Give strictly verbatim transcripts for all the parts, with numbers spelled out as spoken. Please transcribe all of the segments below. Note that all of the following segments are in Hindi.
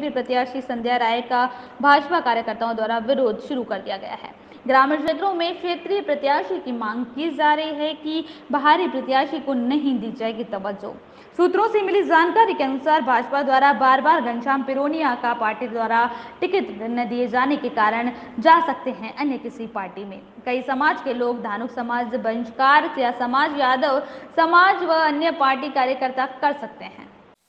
प्रत्याशी संध्या राय का भाजपा कार्यकर्ताओं द्वारा विरोध शुरू कर दिया गया है। ग्रामीण क्षेत्रों में क्षेत्रीय प्रत्याशी की मांग की जा रही है कि बाहरी प्रत्याशी को नहीं दी जाएगी तवज्जो। सूत्रों से मिली जानकारी के अनुसार भाजपा द्वारा बार बार घनश्याम पिरोनिया का पार्टी द्वारा टिकट न दिए जाने के कारण जा सकते हैं अन्य किसी पार्टी में। कई समाज के लोग धानुक समाज बहिष्कार या समाज यादव समाज व अन्य पार्टी कार्यकर्ता कर सकते हैं।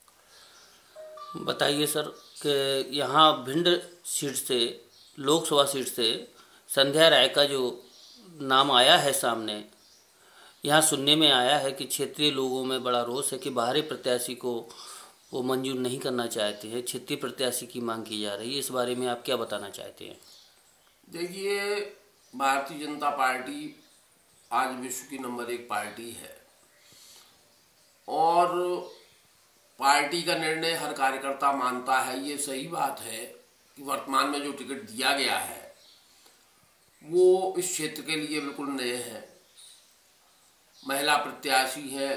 बताइए सर कि यहाँ भिंड सीट से, लोकसभा सीट से संध्या राय का जो नाम आया है सामने, यहाँ सुनने में आया है कि क्षेत्रीय लोगों में बड़ा रोष है कि बाहरी प्रत्याशी को वो मंजूर नहीं करना चाहते हैं, क्षेत्रीय प्रत्याशी की मांग की जा रही है। इस बारे में आप क्या बताना चाहते हैं? देखिए, भारतीय जनता पार्टी आज विश्व की नंबर एक पार्टी है और पार्टी का निर्णय हर कार्यकर्ता मानता है। ये सही बात है कि वर्तमान में जो टिकट दिया गया है वो इस क्षेत्र के लिए बिल्कुल नए हैं। महिला प्रत्याशी हैं,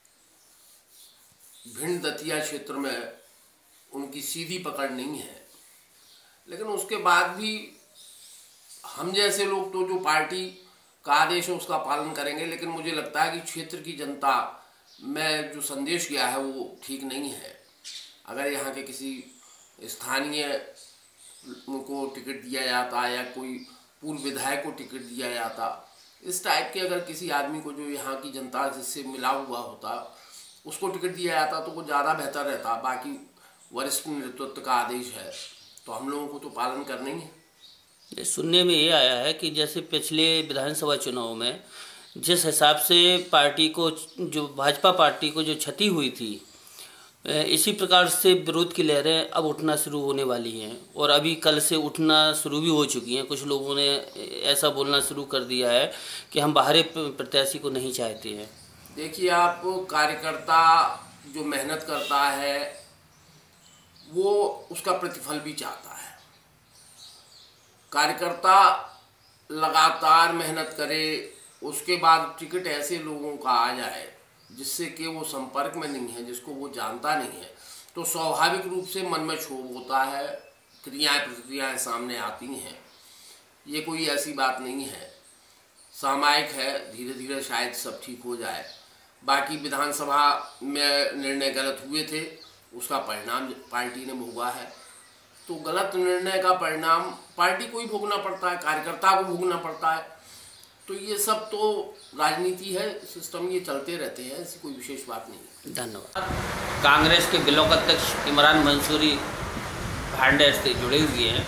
भिंड दतिया क्षेत्र में उनकी सीधी पकड़ नहीं है, लेकिन उसके बाद भी हम जैसे लोग तो जो पार्टी का आदेश है उसका पालन करेंगे। लेकिन मुझे लगता है कि क्षेत्र की जनता में जो संदेश गया है वो ठीक नहीं है। अगर यहाँ के किसी स्थानीय को टिकट दिया जाता या कोई पूर्व विधायक को टिकट दिया जाता, इस टाइप के अगर किसी आदमी को जो यहाँ की जनता जिससे मिला हुआ होता उसको टिकट दिया जाता तो वो ज़्यादा बेहतर रहता। बाकी वरिष्ठ नेतृत्व का आदेश है तो हम लोगों को तो पालन करना ही है। सुनने में ये आया है कि जैसे पिछले विधानसभा चुनाव में जिस हिसाब से पार्टी को, जो भाजपा पार्टी को जो क्षति हुई थी, इसी प्रकार से विरोध की लहरें अब उठना शुरू होने वाली हैं और अभी कल से उठना शुरू भी हो चुकी हैं। कुछ लोगों ने ऐसा बोलना शुरू कर दिया है कि हम बाहरी प्रत्याशी को नहीं चाहते हैं। देखिए, आप कार्यकर्ता जो मेहनत करता है वो उसका प्रतिफल भी चाहता है। कार्यकर्ता लगातार मेहनत करे, उसके बाद टिकट ऐसे लोगों का आ जाए जिससे कि वो संपर्क में नहीं है, जिसको वो जानता नहीं है, तो स्वाभाविक रूप से मन में क्षोभ होता है, क्रियाएं प्रतिक्रियाएं सामने आती हैं। ये कोई ऐसी बात नहीं है, सामयिक है, धीरे धीरे शायद सब ठीक हो जाए। बाकी विधानसभा में निर्णय गलत हुए थे, उसका परिणाम पार्टी ने भोगा है। तो गलत निर्णय का परिणाम पार्टी को ही भोगना पड़ता है, कार्यकर्ता को भोगना पड़ता है। तो ये सब तो राजनीति है, सिस्टम ये चलते रहते हैं, ऐसी कोई विशेष बात नहीं। धन्यवाद। कांग्रेस के ब्लॉक अध्यक्ष इमरान मंसूरी भांडेर से जुड़े हुए हैं,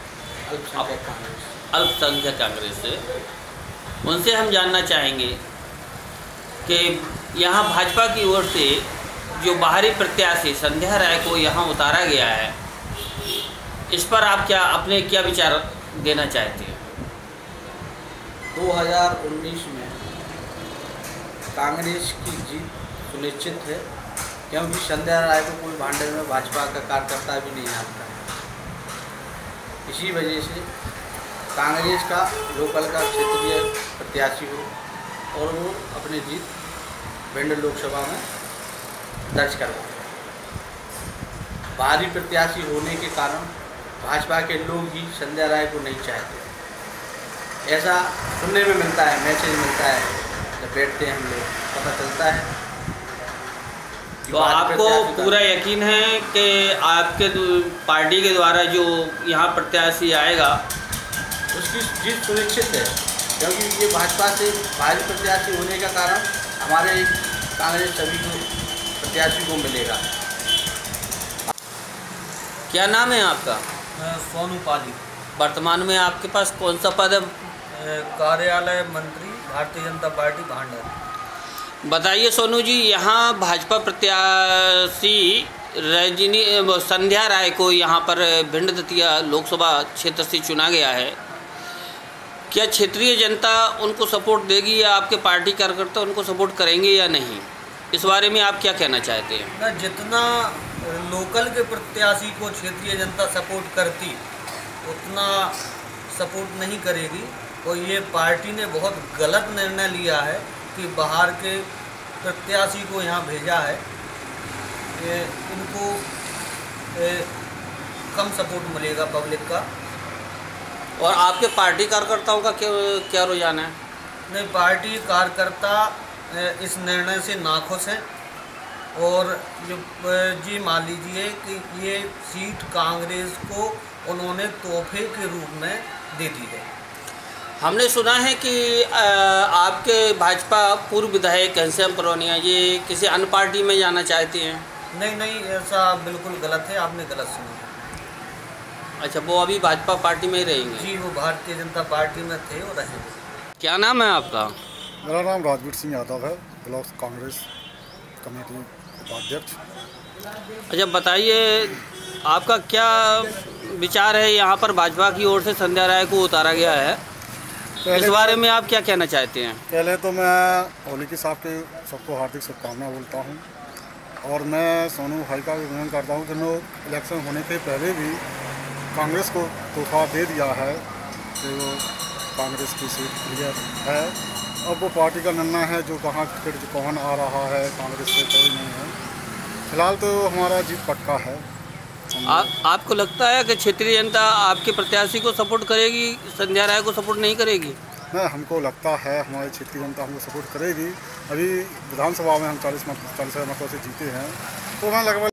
अल्पसंख्यक कांग्रेस से। उनसे हम जानना चाहेंगे कि यहाँ भाजपा की ओर से जो बाहरी प्रत्याशी संध्या राय को यहाँ उतारा गया है, इस पर आप क्या अपने क्या विचार देना चाहते हैं? दो हज़ार उन्नीस में कांग्रेस की जीत सुनिश्चित है, क्योंकि संध्या राय को कोई भांडेर में भाजपा का कार्यकर्ता भी नहीं जानता है। इसी वजह से कांग्रेस का लोकल का क्षेत्रीय प्रत्याशी हो और वो अपनी जीत भिंड लोकसभा में दर्ज करवाए। बाहरी प्रत्याशी होने के कारण भाजपा के लोग ही संध्या राय को नहीं चाहते, ऐसा सुनने में मिलता है, मैसेज मिलता है, जब बैठते हैं हम लोग पता चलता है। तो आपको पूरा यकीन है कि आपके पार्टी के द्वारा जो यहाँ प्रत्याशी आएगा उसकी जीत सुनिश्चित है, क्योंकि ये भाजपा से बाहरी प्रत्याशी होने का कारण हमारे कांग्रेस सभी को प्रत्याशी को मिलेगा। क्या नाम है आपका? सोनू पाली। वर्तमान में आपके पास कौन सा पद है? कार्यालय मंत्री, भारतीय जनता पार्टी भांडेर। बताइए सोनू जी, यहाँ भाजपा प्रत्याशी रजनी संध्या राय को यहाँ पर भिंड दतिया लोकसभा क्षेत्र से चुना गया है। क्या क्षेत्रीय जनता उनको सपोर्ट देगी या आपके पार्टी कार्यकर्ता उनको सपोर्ट करेंगे या नहीं? इस बारे में आप क्या कहना चाहते हैं? ना, जितना लोकल के प्रत्याशी को क्षेत्रीय जनता सपोर्ट करती उतना सपोर्ट नहीं करेगी। और ये पार्टी ने बहुत गलत निर्णय लिया है कि बाहर के प्रत्याशी को यहाँ भेजा है। ये इनको कम सपोर्ट मिलेगा पब्लिक का। और आपके पार्टी कार्यकर्ताओं का क्या क्या रुझान है? नहीं, पार्टी कार्यकर्ता इस निर्णय से नाखुश हैं और जो जी मान लीजिए कि ये सीट कांग्रेस को उन्होंने तोहफे के रूप में दे दी है। हमने सुना है कि आपके भाजपा पूर्व विधायक घनश्याम परवनिया ये किसी अन्य पार्टी में जाना चाहती हैं। नहीं नहीं, ऐसा बिल्कुल गलत है, आपने गलत सुना। अच्छा, वो अभी भाजपा पार्टी में ही रहेंगे? जी, वो भारतीय जनता पार्टी में थे और रहेंगे। क्या नाम है आपका? मेरा नाम राजवीर सिंह यादव है, ब्लॉक कांग्रेस कमेटी उपाध्यक्ष। अच्छा, बताइए आपका क्या विचार है? यहाँ पर भाजपा की ओर से संध्या राय को उतारा गया है, इस बारे में आप क्या कहना चाहते हैं? पहले तो मैं होली के साहब के सबको हार्दिक शुभकामनाएं बोलता हूँ और मैं सोनू भाई का अभिनंदन करता हूँ कि उन्होंने इलेक्शन होने के पहले भी कांग्रेस को तोहफा दे दिया है कि वो कांग्रेस की सीट क्लियर है। अब वो पार्टी का निर्णय है, जो कहाँ टिकट कौन आ रहा है, कांग्रेस से कोई नहीं है। फिलहाल तो हमारा जीत पक्का है। आ, आपको लगता है कि क्षेत्रीय जनता आपके प्रत्याशी को सपोर्ट करेगी, संध्या राय को सपोर्ट नहीं करेगी? नहीं, हमको लगता है हमारी क्षेत्रीय जनता हमको सपोर्ट करेगी। अभी विधानसभा में हम चालीस मत चालीस हज़ार मतों से जीते हैं, तो हमें लगभग